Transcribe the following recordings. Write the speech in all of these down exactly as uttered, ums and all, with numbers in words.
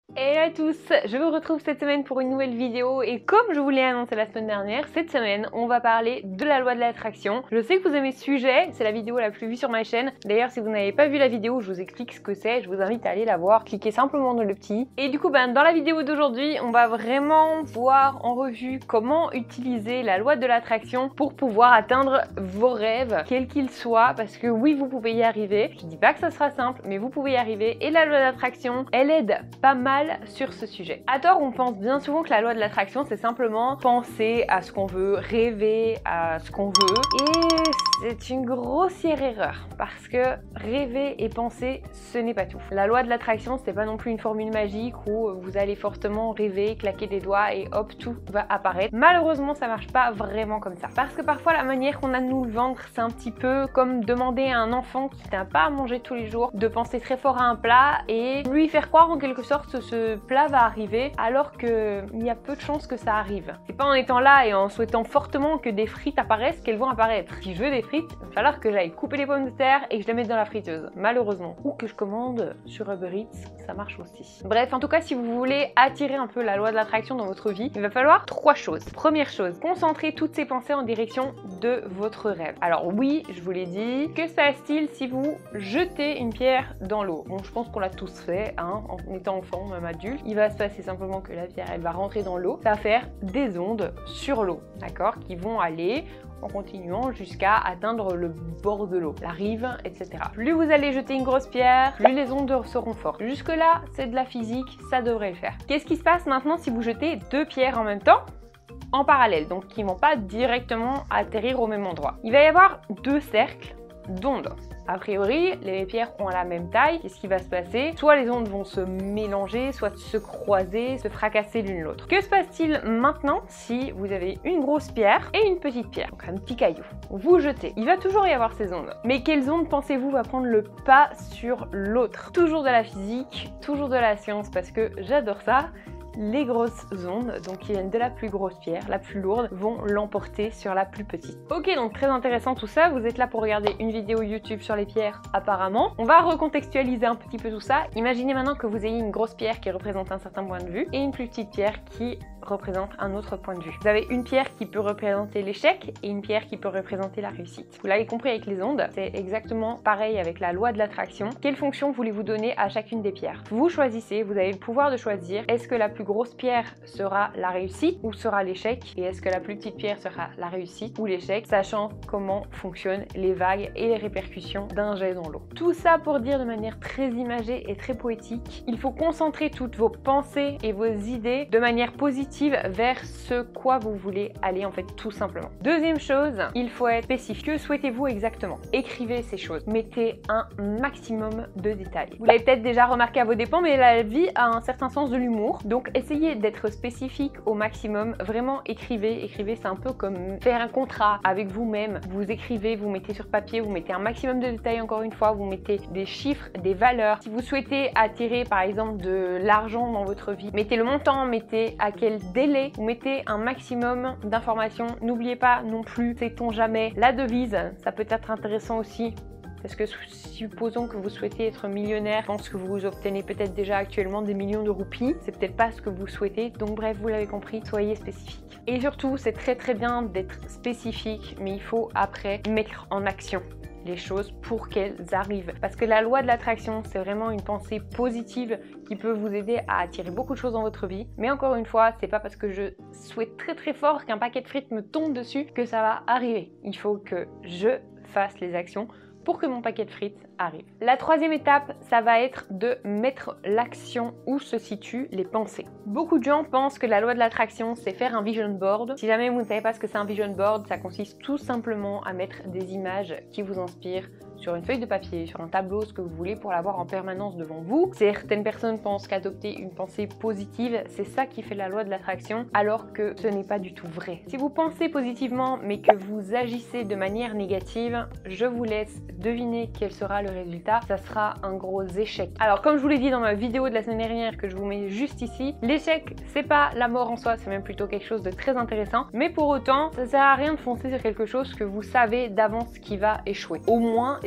Hello à tous, je vous retrouve cette semaine pour une nouvelle vidéo et comme je vous l'ai annoncé la semaine dernière, cette semaine on va parler de la loi de l'attraction. Je sais que vous aimez ce sujet, c'est la vidéo la plus vue sur ma chaîne. D'ailleurs si vous n'avez pas vu la vidéo, je vous explique ce que c'est, je vous invite à aller la voir, cliquez simplement dans le petit. Et du coup ben, dans la vidéo d'aujourd'hui, on va vraiment voir en revue comment utiliser la loi de l'attraction pour pouvoir atteindre vos rêves, quels qu'ils soient, parce que oui vous pouvez y arriver. Je dis pas que ça sera simple, mais vous pouvez y arriver et la loi de l'attraction, elle aide pas mal sur ce sujet. À tort, on pense bien souvent que la loi de l'attraction, c'est simplement penser à ce qu'on veut, rêver à ce qu'on veut. Et c'est une grossière erreur parce que rêver et penser, ce n'est pas tout. La loi de l'attraction, c'est pas non plus une formule magique où vous allez fortement rêver, claquer des doigts et hop, tout va apparaître. Malheureusement, ça marche pas vraiment comme ça. Parce que parfois, la manière qu'on a de nous le vendre, c'est un petit peu comme demander à un enfant qui n'a pas à manger tous les jours de penser très fort à un plat et lui faire croire en quelque sorte ce ce plat va arriver alors qu'il y a peu de chances que ça arrive. C'est pas en étant là et en souhaitant fortement que des frites apparaissent qu'elles vont apparaître. Si je veux des frites, il va falloir que j'aille couper les pommes de terre et que je les mette dans la friteuse, malheureusement. Ou que je commande sur Uber Eats, ça marche aussi. Bref, en tout cas, si vous voulez attirer un peu la loi de l'attraction dans votre vie, il va falloir trois choses. Première chose, concentrer toutes ces pensées en direction de votre rêve. Alors oui, je vous l'ai dit, que se passe-t-il si vous jetez une pierre dans l'eau? Bon, je pense qu'on l'a tous fait, hein, en étant enfant, même adulte. Il va se passer simplement que la pierre, elle va rentrer dans l'eau, ça va faire des ondes sur l'eau, d'accord, qui vont aller en continuant jusqu'à atteindre le bord de l'eau, la rive, et cetera. Plus vous allez jeter une grosse pierre, plus les ondes seront fortes. Jusque là, c'est de la physique, ça devrait le faire. Qu'est-ce qui se passe maintenant si vous jetez deux pierres en même temps? En parallèle, donc qui ne vont pas directement atterrir au même endroit. Il va y avoir deux cercles d'ondes. A priori, les pierres ont la même taille. Qu'est-ce qui va se passer? Soit les ondes vont se mélanger, soit se croiser, se fracasser l'une l'autre. Que se passe-t-il maintenant si vous avez une grosse pierre et une petite pierre, donc un petit caillou? Vous jetez. Il va toujours y avoir ces ondes. Mais quelles ondes pensez-vous va prendre le pas sur l'autre? Toujours de la physique, toujours de la science, parce que j'adore ça. Les grosses ondes, donc qui viennent de la plus grosse pierre, la plus lourde, vont l'emporter sur la plus petite. Ok, donc très intéressant tout ça, vous êtes là pour regarder une vidéo YouTube sur les pierres apparemment. On va recontextualiser un petit peu tout ça. Imaginez maintenant que vous ayez une grosse pierre qui représente un certain point de vue et une plus petite pierre qui représente un autre point de vue. Vous avez une pierre qui peut représenter l'échec et une pierre qui peut représenter la réussite. Vous l'avez compris avec les ondes, c'est exactement pareil avec la loi de l'attraction. Quelle fonction voulez-vous donner à chacune des pierres? Vous choisissez, vous avez le pouvoir de choisir, est-ce que la plus grosse pierre sera la réussite ou sera l'échec, et est-ce que la plus petite pierre sera la réussite ou l'échec, sachant comment fonctionnent les vagues et les répercussions d'un jet dans l'eau. Tout ça pour dire de manière très imagée et très poétique, il faut concentrer toutes vos pensées et vos idées de manière positive vers ce quoi vous voulez aller en fait tout simplement. Deuxième chose, il faut être spécifique. Que souhaitez-vous exactement? Écrivez ces choses. Mettez un maximum de détails. Vous l'avez peut-être déjà remarqué à vos dépens, mais la vie a un certain sens de l'humour. Donc essayez d'être spécifique au maximum. Vraiment écrivez. Écrivez, c'est un peu comme faire un contrat avec vous-même. Vous écrivez, vous mettez sur papier, vous mettez un maximum de détails encore une fois, vous mettez des chiffres, des valeurs. Si vous souhaitez attirer par exemple de l'argent dans votre vie, mettez le montant, mettez à quel délai, vous mettez un maximum d'informations. N'oubliez pas non plus, sait-on jamais, la devise, ça peut être intéressant aussi. Parce que supposons que vous souhaitez être millionnaire, je pense que vous obtenez peut-être déjà actuellement des millions de roupies, c'est peut-être pas ce que vous souhaitez, donc bref, vous l'avez compris, soyez spécifique. Et surtout, c'est très très bien d'être spécifique, mais il faut après mettre en action les choses pour qu'elles arrivent. Parce que la loi de l'attraction, c'est vraiment une pensée positive qui peut vous aider à attirer beaucoup de choses dans votre vie. Mais encore une fois, c'est pas parce que je souhaite très très fort qu'un paquet de frites me tombe dessus que ça va arriver. Il faut que je fasse les actions pour que mon paquet de frites arrive. La troisième étape, ça va être de mettre l'action où se situent les pensées. Beaucoup de gens pensent que la loi de l'attraction, c'est faire un vision board. Si jamais vous ne savez pas ce que c'est un vision board, ça consiste tout simplement à mettre des images qui vous inspirent sur une feuille de papier, sur un tableau, ce que vous voulez pour l'avoir en permanence devant vous. Certaines personnes pensent qu'adopter une pensée positive, c'est ça qui fait la loi de l'attraction, alors que ce n'est pas du tout vrai. Si vous pensez positivement, mais que vous agissez de manière négative, je vous laisse deviner quel sera le résultat. Ça sera un gros échec. Alors, comme je vous l'ai dit dans ma vidéo de la semaine dernière, que je vous mets juste ici, l'échec, c'est pas la mort en soi, c'est même plutôt quelque chose de très intéressant. Mais pour autant, ça sert à rien de foncer sur quelque chose que vous savez d'avance qui va échouer. Au moins,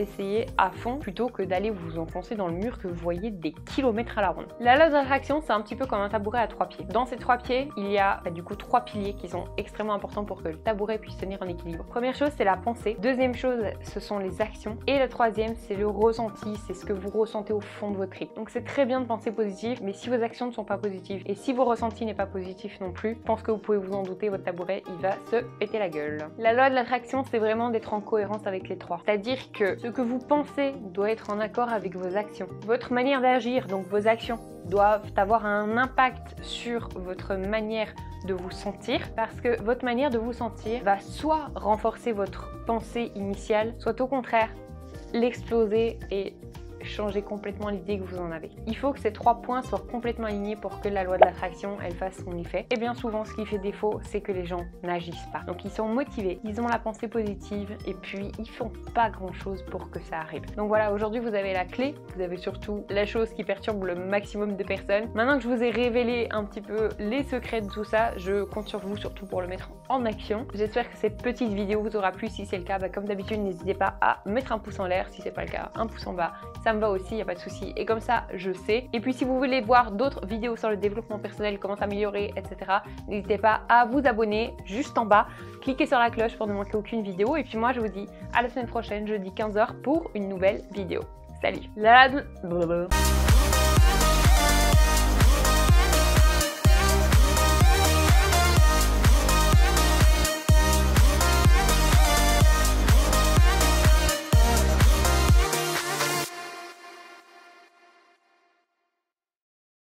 l'essayer à fond plutôt que d'aller vous enfoncer dans le mur que vous voyez des kilomètres à la ronde. La loi de l'attraction, c'est un petit peu comme un tabouret à trois pieds. Dans ces trois pieds, il y a bah, du coup trois piliers qui sont extrêmement importants pour que le tabouret puisse tenir en équilibre. Première chose, c'est la pensée. Deuxième chose, ce sont les actions. Et la troisième, c'est le ressenti, c'est ce que vous ressentez au fond de votre trip. Donc c'est très bien de penser positif, mais si vos actions ne sont pas positives et si vos ressentis n'est pas positif non plus, je pense que vous pouvez vous en douter, votre tabouret, il va se péter la gueule. La loi de l'attraction, c'est vraiment d'être en cohérence avec les trois. C'est-à-dire que ce que vous pensez doit être en accord avec vos actions. Votre manière d'agir, donc vos actions, doivent avoir un impact sur votre manière de vous sentir, parce que votre manière de vous sentir va soit renforcer votre pensée initiale, soit au contraire l'exploser et changer complètement l'idée que vous en avez. Il faut que ces trois points soient complètement alignés pour que la loi de l'attraction elle fasse son effet. Et bien souvent ce qui fait défaut, c'est que les gens n'agissent pas. Donc ils sont motivés, ils ont la pensée positive et puis ils font pas grand chose pour que ça arrive. Donc voilà, aujourd'hui vous avez la clé, vous avez surtout la chose qui perturbe le maximum de personnes. Maintenant que je vous ai révélé un petit peu les secrets de tout ça, je compte sur vous surtout pour le mettre en action. J'espère que cette petite vidéo vous aura plu. Si c'est le cas, bah, comme d'habitude n'hésitez pas à mettre un pouce en l'air. Si c'est pas le cas, un pouce en bas. Ça me va aussi, il n'y a pas de souci. Et comme ça, je sais. Et puis si vous voulez voir d'autres vidéos sur le développement personnel, comment s'améliorer, et cetera, n'hésitez pas à vous abonner juste en bas. Cliquez sur la cloche pour ne manquer aucune vidéo. Et puis moi, je vous dis à la semaine prochaine, jeudi quinze heures, pour une nouvelle vidéo. Salut. La...